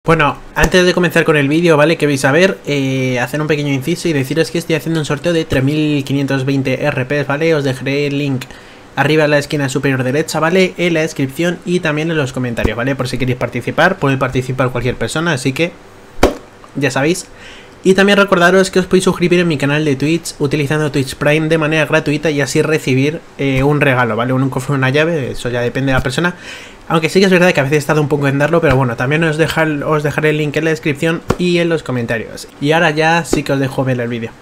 Bueno, antes de comenzar con el vídeo, ¿vale? Que vais a ver, hacer un pequeño inciso y deciros que estoy haciendo un sorteo de 3520 RPs, ¿vale? Os dejaré el link arriba en la esquina superior derecha, ¿vale? En la descripción y también en los comentarios, ¿vale? Por si queréis participar, puede participar cualquier persona, así que ya sabéis. Y también recordaros que os podéis suscribir en mi canal de Twitch utilizando Twitch Prime de manera gratuita y así recibir un regalo, ¿vale? Un cofre, una llave, eso ya depende de la persona. Aunque sí que es verdad que a veces he estado un poco en darlo, pero bueno, también os dejaré el link en la descripción y en los comentarios. Y ahora ya sí que os dejo ver el vídeo.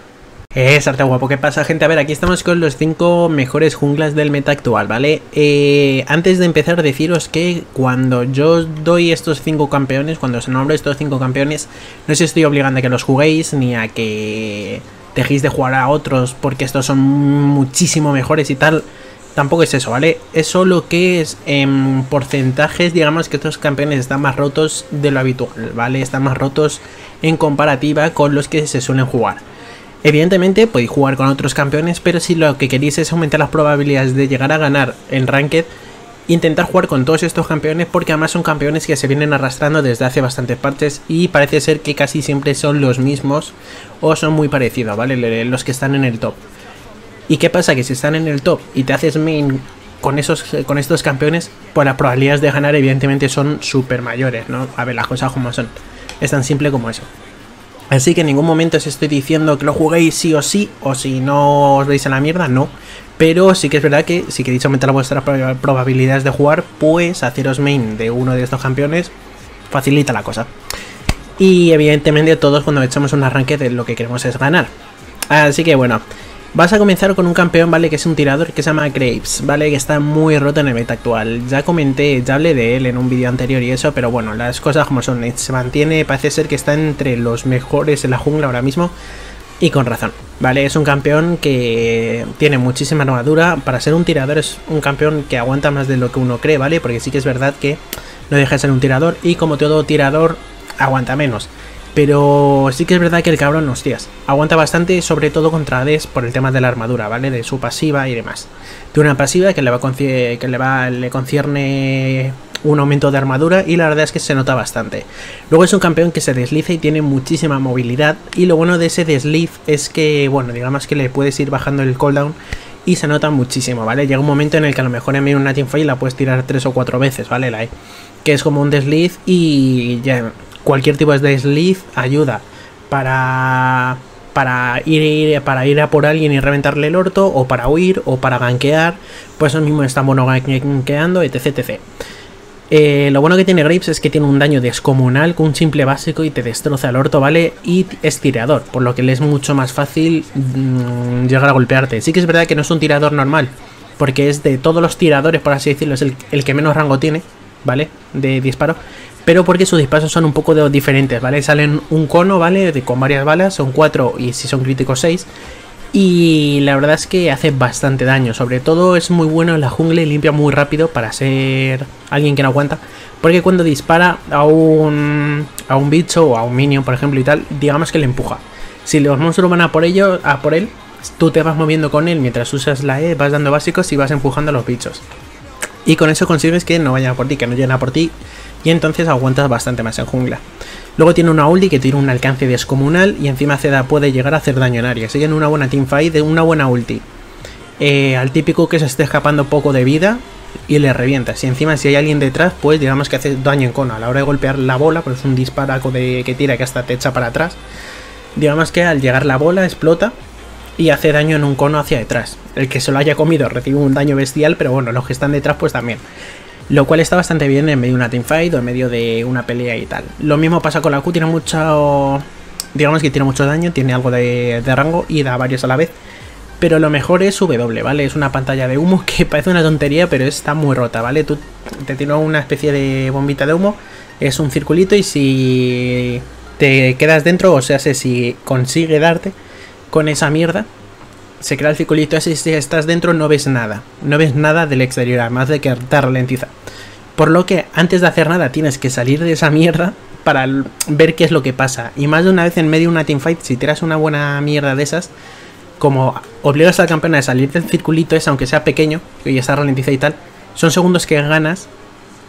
Arte guapo, ¿qué pasa, gente? A ver, aquí estamos con los 5 mejores junglas del meta actual, ¿vale? Antes de empezar, deciros que cuando yo doy estos 5 campeones, cuando os nombro estos 5 campeones, no os estoy obligando a que los juguéis, ni a que dejéis de jugar a otros, porque estos son muchísimo mejores y tal. Tampoco es eso, ¿vale? Es solo que es en porcentajes, digamos que estos campeones están más rotos de lo habitual, ¿vale? Están más rotos en comparativa con los que se suelen jugar. Evidentemente podéis jugar con otros campeones, pero si lo que queréis es aumentar las probabilidades de llegar a ganar en Ranked, intentar jugar con todos estos campeones, porque además son campeones que se vienen arrastrando desde hace bastantes partes y parece ser que casi siempre son los mismos o son muy parecidos, ¿vale? Los que están en el top. ¿Y qué pasa? Que si están en el top y te haces main con estos campeones, pues las probabilidades de ganar evidentemente son súper mayores, ¿no? A ver, las cosas como son. Es tan simple como eso. Así que en ningún momento os estoy diciendo que lo juguéis sí, o si no os veis en la mierda, no. Pero sí que es verdad que si queréis aumentar vuestras probabilidades de jugar, pues haceros main de uno de estos campeones facilita la cosa. Y evidentemente todos cuando echamos un arranque de lo que queremos es ganar. Así que bueno, vas a comenzar con un campeón, ¿vale? Que es un tirador que se llama Graves, ¿vale? Que está muy roto en el meta actual. Ya hablé de él en un vídeo anterior y eso, pero bueno, las cosas como son. Se mantiene, parece ser que está entre los mejores en la jungla ahora mismo. Y con razón, ¿vale? Es un campeón que tiene muchísima armadura. Para ser un tirador es un campeón que aguanta más de lo que uno cree, ¿vale? Porque sí que es verdad que no deja de ser un tirador y como todo tirador aguanta menos. Pero sí que es verdad que el cabrón, hostias, aguanta bastante, sobre todo contra ADs por el tema de la armadura, ¿vale? De su pasiva y demás. De una pasiva que le concierne un aumento de armadura y la verdad es que se nota bastante. Luego es un campeón que se desliza y tiene muchísima movilidad y lo bueno de ese desliz es que, bueno, digamos que le puedes ir bajando el cooldown y se nota muchísimo, ¿vale? Llega un momento en el que a lo mejor en medio de una teamfight la puedes tirar 3 o 4 veces, ¿vale? Que es como un desliz y ya cualquier tipo de desliz ayuda para ir a por alguien y reventarle el orto, o para huir, o para gankear, pues eso mismo está bueno gankeando, etc, etc. Lo bueno que tiene Graves es que tiene un daño descomunal con un simple básico y te destroza el orto, ¿vale? Y es tirador, por lo que le es mucho más fácil llegar a golpearte. Sí que es verdad que no es un tirador normal, porque es de todos los tiradores, por así decirlo, es el que menos rango tiene, ¿vale? De disparo. Pero porque sus disparos son un poco diferentes, ¿vale? Salen un cono, ¿vale? Con varias balas, son 4 y si son críticos 6. Y la verdad es que hace bastante daño. Sobre todo es muy bueno en la jungla y limpia muy rápido para ser alguien que no aguanta. Porque cuando dispara a un bicho o a un minion, por ejemplo, y tal, digamos que le empuja. Si los monstruos van a por él, tú te vas moviendo con él mientras usas la E, vas dando básicos y vas empujando a los bichos. Y con eso consigues que no vayan a por ti, que no lleguen a por ti. Y entonces aguantas bastante más en jungla. Luego tiene una ulti que tiene un alcance descomunal y encima puede llegar a hacer daño en área. Sigue en una buena teamfight de una buena ulti. Al típico que se esté escapando poco de vida y le revientas. Y encima si hay alguien detrás, pues digamos que hace daño en cono. A la hora de golpear la bola, pues es un disparaco que tira que hasta te echa para atrás. Digamos que al llegar la bola explota y hace daño en un cono hacia detrás. El que se lo haya comido recibe un daño bestial, pero bueno, los que están detrás pues también. Lo cual está bastante bien en medio de una teamfight o en medio de una pelea y tal. Lo mismo pasa con la Q, tiene mucho... Digamos que tiene mucho daño, tiene algo de rango y da varios a la vez. Pero lo mejor es W, ¿vale? Es una pantalla de humo que parece una tontería, pero está muy rota, ¿vale? Tú te tiras una especie de bombita de humo, es un circulito y si te quedas dentro, o sea, si consigue darte con esa mierda, se crea el circulito ese y si estás dentro no ves nada. No ves nada del exterior, además de que te ralentiza. Por lo que antes de hacer nada tienes que salir de esa mierda para ver qué es lo que pasa. Y más de una vez en medio de una teamfight, si tiras una buena mierda de esas, como obligas al campeón a salir del circulito ese, aunque sea pequeño, y está ralentizado y tal, son segundos que ganas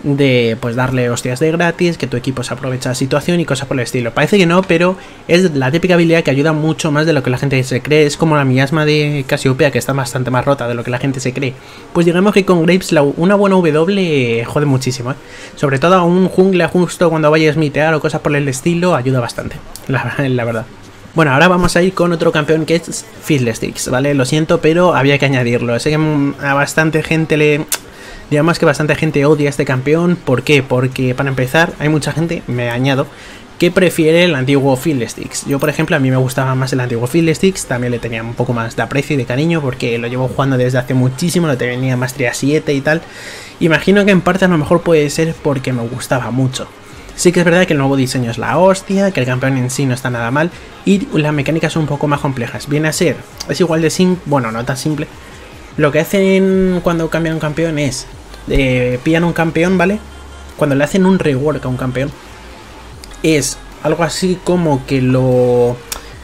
de pues darle hostias de gratis, que tu equipo se aprovecha la situación y cosas por el estilo. Parece que no, pero es la típica habilidad que ayuda mucho más de lo que la gente se cree. Es como la miasma de Casiopea, que está bastante más rota de lo que la gente se cree. Pues digamos que con Graves una buena W jode muchísimo, ¿eh? Sobre todo a un jungla justo cuando vayas a smitear o cosas por el estilo, ayuda bastante, la verdad. Bueno, ahora vamos a ir con otro campeón que es Fiddlesticks, ¿vale? Lo siento, pero había que añadirlo. Sé que a bastante gente le... Digamos que bastante gente odia a este campeón. ¿Por qué? Porque para empezar hay mucha gente, me añado, que prefiere el antiguo Fiddlesticks. Yo, por ejemplo, a mí me gustaba más el antiguo Fiddlesticks. También le tenía un poco más de aprecio y de cariño porque lo llevo jugando desde hace muchísimo. Lo tenía maestría 7 y tal. Imagino que en parte a lo mejor puede ser porque me gustaba mucho. Sí que es verdad que el nuevo diseño es la hostia, que el campeón en sí no está nada mal y las mecánicas son un poco más complejas. Viene a ser, es igual de simple, bueno, no tan simple. Lo que hacen cuando cambian un campeón es, pillan un campeón, ¿vale? Cuando le hacen un rework a un campeón, es algo así como que lo...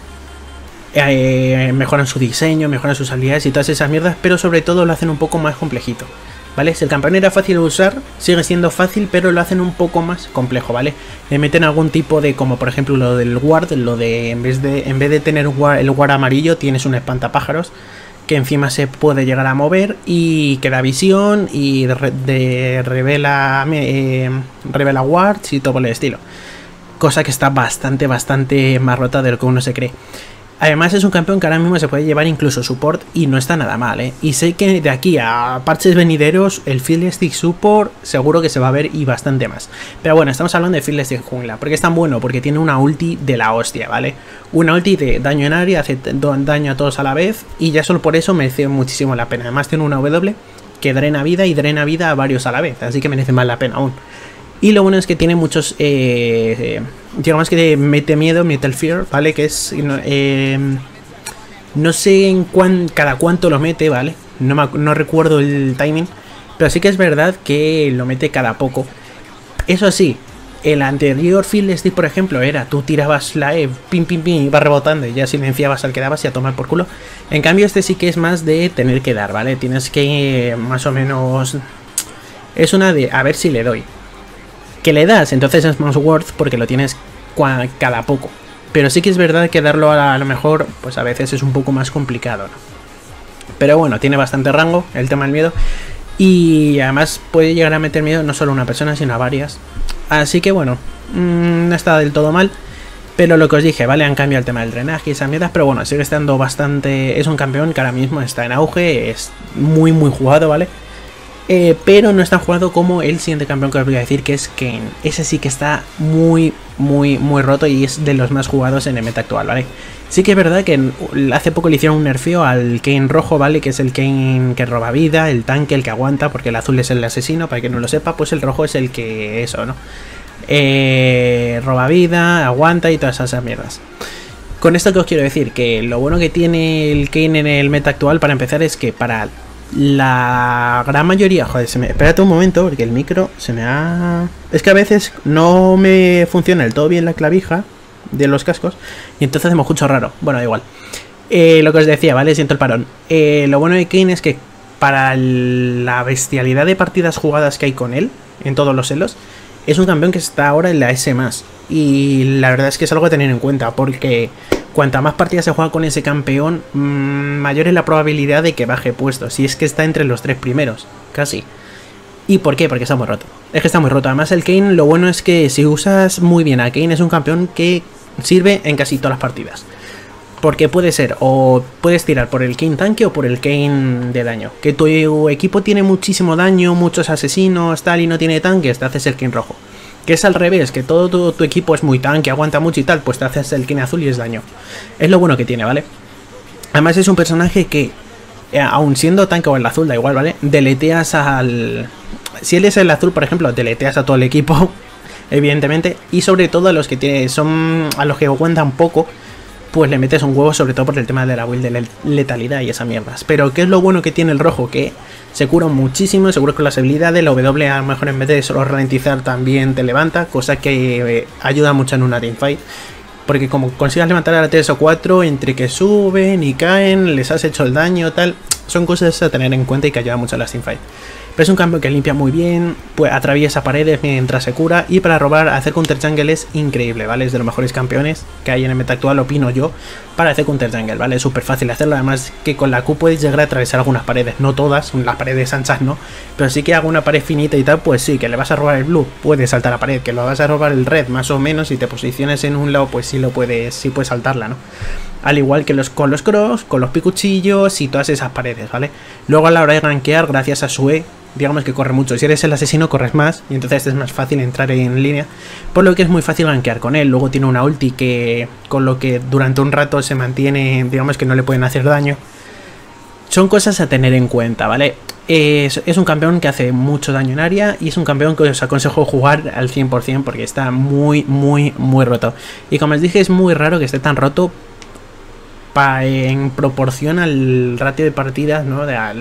mejoran su diseño, mejoran sus habilidades y todas esas mierdas, pero sobre todo lo hacen un poco más complejito, ¿vale? Si el campeón era fácil de usar, sigue siendo fácil, pero lo hacen un poco más complejo, ¿vale? Le meten algún tipo de, como por ejemplo lo del ward, lo de en vez de tener el ward amarillo, tienes un espantapájaros que encima se puede llegar a mover y que da visión y revela wards y todo por el estilo. Cosa que está bastante más rota de lo que uno se cree. Además es un campeón que ahora mismo se puede llevar incluso support y no está nada mal, ¿eh? Y sé que de aquí a parches venideros el Fiddlestick support seguro que se va a ver y bastante más. Pero bueno, estamos hablando de Fiddlestick jungla. ¿Por qué es tan bueno? Porque tiene una ulti de la hostia, ¿vale? Una ulti de daño en área, hace daño a todos a la vez y ya solo por eso merece muchísimo la pena. Además tiene una W que drena vida y drena vida a varios a la vez, así que merece más la pena aún. Y lo bueno es que tiene muchos, digamos que mete miedo, mete el fear, ¿vale? Que es, no sé en cada cuánto lo mete, ¿vale? No recuerdo el timing, pero sí que es verdad que lo mete cada poco. Eso sí, el anterior Fiddlestick, por ejemplo, era tú tirabas la E, pim, pim, pim, iba rebotando y ya silenciabas al que dabas y a tomar por culo. En cambio este sí que es más de tener que dar, ¿vale? Tienes que más o menos... Es una de a ver si le doy. Que le das, entonces es más worth porque lo tienes cada poco. Pero sí que es verdad que darlo a lo mejor, pues a veces es un poco más complicado, ¿no? Pero bueno, tiene bastante rango el tema del miedo. Y además puede llegar a meter miedo no solo a una persona, sino a varias. Así que bueno, no está del todo mal. Pero lo que os dije, ¿vale? Han cambiado el tema del drenaje y esas mierdas. Pero bueno, sigue estando bastante... Es un campeón que ahora mismo está en auge. Es muy jugado, ¿vale? Pero no es tan jugado como el siguiente campeón que os voy a decir, que es Kayn. Ese sí que está muy roto y es de los más jugados en el meta actual, ¿vale? Sí que es verdad que hace poco le hicieron un nerfeo al Kayn rojo, ¿vale? Que es el Kayn que roba vida, el tanque, el que aguanta, porque el azul es el asesino, para que no lo sepa, pues el rojo es el que eso, ¿no? Roba vida, aguanta y todas esas mierdas. Con esto que os quiero decir, que lo bueno que tiene el Kayn en el meta actual, para empezar, es que para... La gran mayoría... Joder, espérate un momento porque el micro se me ha... Es que a veces no me funciona del todo bien la clavija de los cascos y entonces me escucho raro. Bueno, da igual. Lo que os decía, ¿vale? Siento el parón. Lo bueno de Kayn es que para la bestialidad de partidas jugadas que hay con él en todos los elos, es un campeón que está ahora en la S+. Y la verdad es que es algo a tener en cuenta porque... Cuanta más partidas se juega con ese campeón, mayor es la probabilidad de que baje puesto. Si es que está entre los 3 primeros, casi. ¿Y por qué? Porque está muy roto. Es que está muy roto. Además el Kayn, lo bueno es que si usas muy bien a Kayn, es un campeón que sirve en casi todas las partidas. Porque puede ser, o puedes tirar por el Kayn tanque o por el Kayn de daño. Que tu equipo tiene muchísimo daño, muchos asesinos, tal, y no tiene tanques, te haces el Kayn rojo. Que es al revés, que todo tu equipo es muy tanque, aguanta mucho y tal, pues te haces el Kayn azul y es daño. Es lo bueno que tiene, ¿vale? Además es un personaje que, aun siendo tanque o el azul, da igual, ¿vale? Deleteas al... Si él es el azul, por ejemplo, deleteas a todo el equipo, evidentemente. Y sobre todo a los que a los que aguantan poco, pues le metes un huevo, sobre todo por el tema de la build de letalidad y esas mierdas. Pero ¿qué es lo bueno que tiene el rojo? Que se cura muchísimo, seguro con las habilidades, la W a lo mejor en vez de solo ralentizar también te levanta, cosa que ayuda mucho en una teamfight. Porque como consigas levantar a la 3 o 4, entre que suben y caen, les has hecho el daño, tal, son cosas a tener en cuenta y que ayudan mucho a las teamfight. Pero es un campeón que limpia muy bien, pues atraviesa paredes mientras se cura, y para robar, hacer counter jungle es increíble, ¿vale? Es de los mejores campeones que hay en el meta actual, opino yo, para hacer counter jungle, ¿vale? Es súper fácil hacerlo, además que con la Q puedes llegar a atravesar algunas paredes, no todas, las paredes anchas no, pero sí que alguna pared finita y tal, pues sí, que le vas a robar el blue, puedes saltar la pared, que lo vas a robar el red, más o menos, si te posiciones en un lado, pues sí puedes saltarla, ¿no? Al igual que con los cross, con los picuchillos y todas esas paredes, ¿vale? Luego a la hora de rankear, gracias a su E, digamos que corre mucho. Si eres el asesino corres más y entonces es más fácil entrar en línea, por lo que es muy fácil rankear con él. Luego tiene una ulti que con lo que durante un rato se mantiene, digamos que no le pueden hacer daño. Son cosas a tener en cuenta, ¿vale? Es un campeón que hace mucho daño en área y es un campeón que os aconsejo jugar al 100% porque está muy roto. Y como os dije, es muy raro que esté tan roto en proporción al ratio de partidas, ¿no?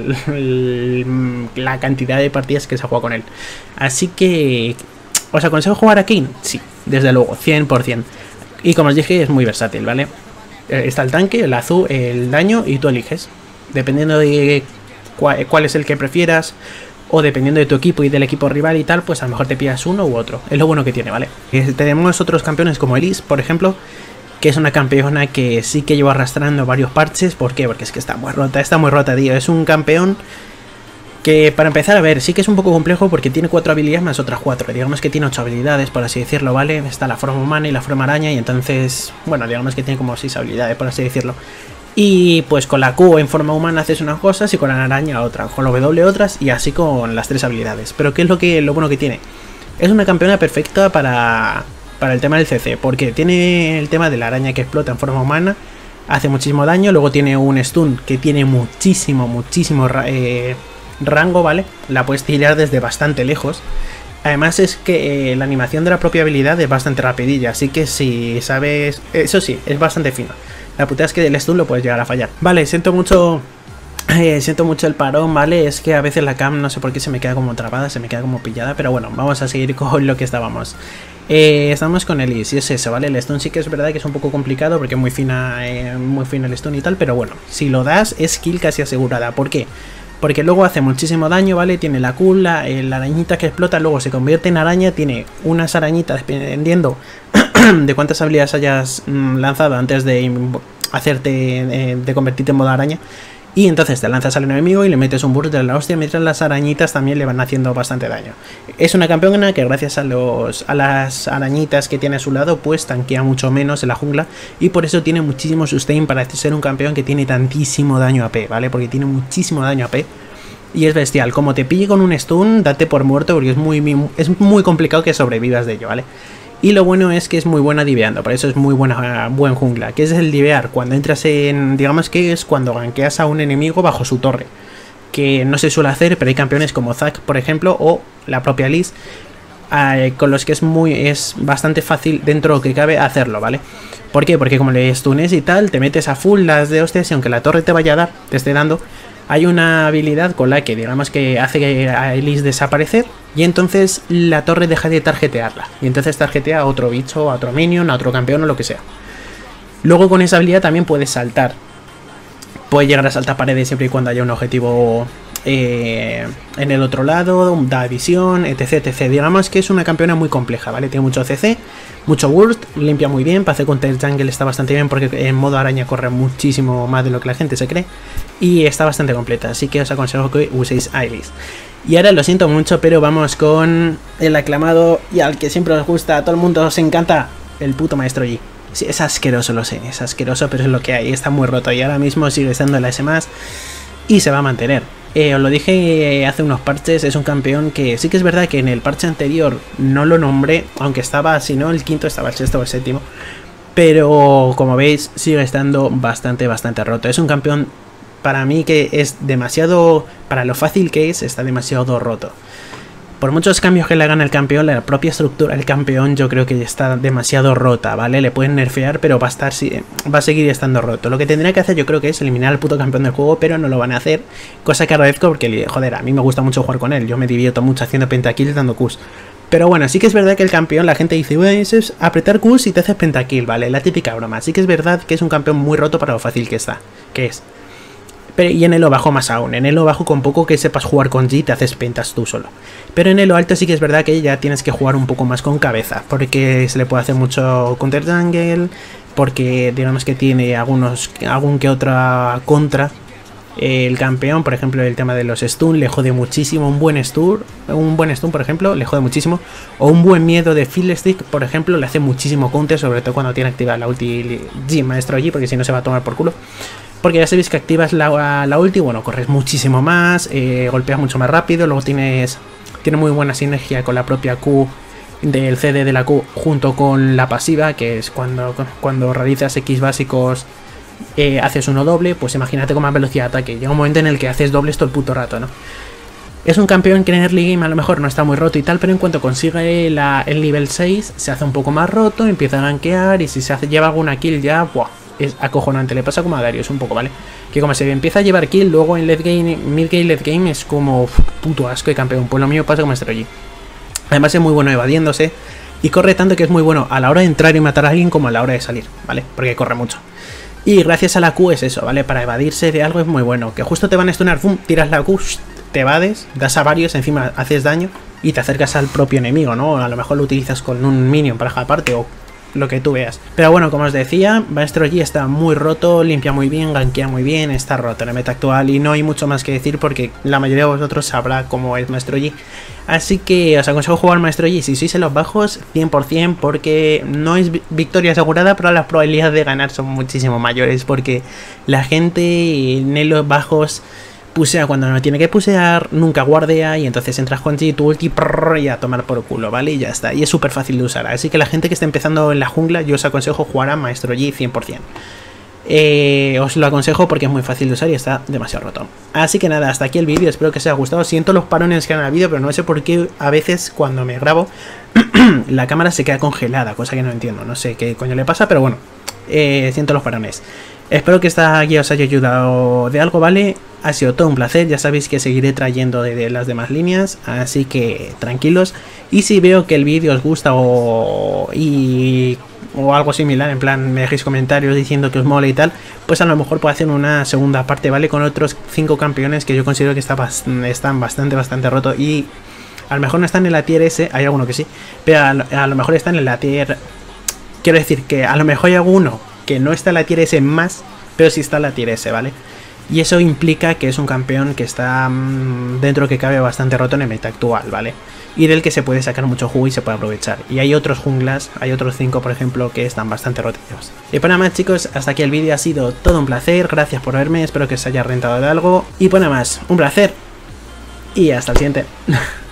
La cantidad de partidas que se juega con él. Así que ¿os aconsejo jugar a Kayn? Sí, desde luego, 100%. Y como os dije, es muy versátil, ¿vale? Está el tanque, el azul, el daño y tú eliges. Dependiendo de cuál es el que prefieras, o dependiendo de tu equipo y del equipo rival y tal, pues a lo mejor te pillas uno u otro. Es lo bueno que tiene, ¿vale? Tenemos otros campeones como Elise, por ejemplo, que es una campeona que sí que lleva arrastrando varios parches. ¿Por qué? Porque es que está muy rota, tío. Es un campeón que, para empezar, a ver, sí que es un poco complejo porque tiene 4 habilidades más otras 4. Digamos que tiene 8 habilidades, por así decirlo, ¿vale? Está la forma humana y la forma araña y entonces, bueno, digamos que tiene como 6 habilidades, por así decirlo. Y pues con la Q en forma humana haces unas cosas y con la araña otras, con la W otras y así con las 3 habilidades. Pero ¿qué es lo bueno que tiene? Es una campeona perfecta para el tema del CC, porque tiene el tema de la araña que explota en forma humana, hace muchísimo daño, luego tiene un stun que tiene muchísimo rango, ¿vale? La puedes tirar desde bastante lejos. Además es que la animación de la propia habilidad es bastante rapidilla, así que si sabes... Eso sí, es bastante fino. La putada es que el stun lo puedes llegar a fallar. Vale, siento mucho el parón, ¿vale? Es que a veces la cam no sé por qué se me queda como trabada, se me queda como pillada, pero bueno, vamos a seguir con lo que estábamos. Estamos con Elise y es eso, ¿vale? El stun sí que es verdad que es un poco complicado porque es muy fina el stun y tal, pero bueno, si lo das es kill casi asegurada. ¿Por qué? Porque luego hace muchísimo daño, ¿vale? Tiene la Q, la arañita que explota, luego se convierte en araña, tiene unas arañitas dependiendo de cuántas habilidades hayas lanzado antes de hacerte, de convertirte en modo araña. Y entonces te lanzas al enemigo y le metes un burst de la hostia, mientras las arañitas también le van haciendo bastante daño. Es una campeona que gracias a las arañitas que tiene a su lado, pues tanquea mucho menos en la jungla. Y por eso tiene muchísimo sustain para ser un campeón que tiene tantísimo daño AP, ¿vale? Porque tiene muchísimo daño AP. Y es bestial. Como te pille con un stun, date por muerto porque es muy complicado que sobrevivas de ello, ¿vale? Y lo bueno es que es muy buena diveando, por eso es buen jungla. ¿Qué es el divear? Cuando entras en... digamos que es cuando gankeas a un enemigo bajo su torre. Que no se suele hacer, pero hay campeones como Zac, por ejemplo, o la propia Liz, con los que es bastante fácil dentro de lo que cabe hacerlo, ¿vale? ¿Por qué? Porque como le stunes y tal, te metes a full las de hostias y aunque la torre te vaya a dar, te esté dando... Hay una habilidad con la que digamos que hace a Elise desaparecer y entonces la torre deja de tarjetearla. Y entonces tarjetea a otro bicho, a otro minion, a otro campeón o lo que sea. Luego con esa habilidad también puedes saltar. Puedes llegar a saltar paredes siempre y cuando haya un objetivo en el otro lado, da visión, etc. Digamos que es una campeona muy compleja, ¿vale? Tiene mucho CC, mucho burst, limpia muy bien, para hacer counter jungle está bastante bien porque en modo araña corre muchísimo más de lo que la gente se cree. Y está bastante completa, así que os aconsejo que uséis a Elise. Y ahora lo siento mucho, pero vamos con el aclamado y al que siempre os gusta, a todo el mundo os encanta, el puto Maestro Yi. Sí, es asqueroso, lo sé, es asqueroso, pero es lo que hay, está muy roto y ahora mismo sigue estando en la S+, y se va a mantener. Os lo dije hace unos parches, es un campeón que sí que es verdad que en el parche anterior no lo nombré, aunque estaba, si no el quinto, estaba el sexto o el séptimo, pero como veis sigue estando bastante roto. Es un campeón para mí que es demasiado, para lo fácil que es, está demasiado roto. Por muchos cambios que le hagan al campeón, la propia estructura del campeón yo creo que está demasiado rota, ¿vale? Le pueden nerfear, pero va a seguir estando roto. Lo que tendría que hacer yo creo que es eliminar al puto campeón del juego, pero no lo van a hacer. Cosa que agradezco porque, joder, a mí me gusta mucho jugar con él. Yo me divierto mucho haciendo pentakills dando Qs. Pero bueno, sí que es verdad que el campeón, la gente dice, bueno, eso es apretar Qs y te haces pentakill, ¿vale? La típica broma. Sí que es verdad que es un campeón muy roto para lo fácil que es. Pero, y en elo bajo más aún. En elo bajo con poco que sepas jugar con G te haces pentas tú solo. Pero en elo alto sí que es verdad que ya tienes que jugar un poco más con cabeza. Porque se le puede hacer mucho counter jungle. Porque digamos que tiene algún que otra contra. El campeón, por ejemplo, el tema de los stun le jode muchísimo. Un buen stun, por ejemplo, le jode muchísimo. O un buen miedo de Fiddlestick, por ejemplo, le hace muchísimo counter. Sobre todo cuando tiene activada la ulti G, Maestro G, porque si no se va a tomar por culo. Porque ya sabéis que activas la ulti, bueno, corres muchísimo más, golpeas mucho más rápido, luego tiene muy buena sinergia con la propia Q del CD de la Q junto con la pasiva, que es cuando realizas X básicos, haces uno doble, pues imagínate con más velocidad de ataque. Llega un momento en el que haces dobles todo el puto rato, ¿no? Es un campeón que en early game a lo mejor no está muy roto y tal, pero en cuanto consigue el nivel 6 se hace un poco más roto, empieza a gankear y si lleva alguna kill ya, ¡buah! Es acojonante, le pasa como a Darius un poco, ¿vale? Que como se empieza a llevar kill, luego en late game, mid game, late game es como puto asco de campeón. Pues lo mío pasa con Maestro Yi. Además es muy bueno evadiéndose y corre tanto que es muy bueno a la hora de entrar y matar a alguien como a la hora de salir, ¿vale? Porque corre mucho. Y gracias a la Q es eso, ¿vale? Para evadirse de algo es muy bueno. Que justo te van a stunar, ¡pum! Tiras la Q, te evades, das a varios, encima haces daño y te acercas al propio enemigo, ¿no? A lo mejor lo utilizas con un minion para aparte o lo que tú veas. Pero bueno, como os decía, Maestro Yi está muy roto, limpia muy bien, gankea muy bien, está roto en el meta actual y no hay mucho más que decir porque la mayoría de vosotros sabrá cómo es Maestro Yi. Así que os aconsejo jugar Maestro Yi si sois en los bajos 100% porque no es victoria asegurada, pero las probabilidades de ganar son muchísimo mayores porque la gente en los bajos pusea cuando no tiene que pusear, nunca guardea y entonces entras con G, tu ulti y a tomar por culo, ¿vale? Y ya está, y es súper fácil de usar, así que la gente que esté empezando en la jungla yo os aconsejo jugar a Maestro Yi 100%. Os lo aconsejo porque es muy fácil de usar y está demasiado roto. Así que nada, hasta aquí el vídeo, espero que os haya gustado. Siento los parones que han habido, pero no sé por qué a veces cuando me grabo la cámara se queda congelada, cosa que no entiendo, no sé qué coño le pasa, pero bueno, siento los parones. Espero que esta guía os haya ayudado de algo, ¿vale? Ha sido todo un placer, ya sabéis que seguiré trayendo de las demás líneas, así que tranquilos. Y si veo que el vídeo os gusta o algo similar, en plan me dejéis comentarios diciendo que os mola y tal, pues a lo mejor puedo hacer una segunda parte, ¿vale? Con otros 5 campeones que yo considero que están bastante rotos y a lo mejor no están en la tier S, hay alguno que sí, pero a lo mejor están en la tier... Quiero decir que a lo mejor hay alguno que no está en la tier S más, pero sí está en la tier S, ¿vale? Y eso implica que es un campeón que está dentro que cabe bastante roto en el meta actual, ¿vale? Y del que se puede sacar mucho jugo y se puede aprovechar. Y hay otros junglas, hay otros 5 por ejemplo que están bastante rotitos. Y pues nada más chicos, hasta aquí el vídeo, ha sido todo un placer, gracias por verme, espero que os haya rentado de algo. Y pues nada más, un placer y hasta el siguiente.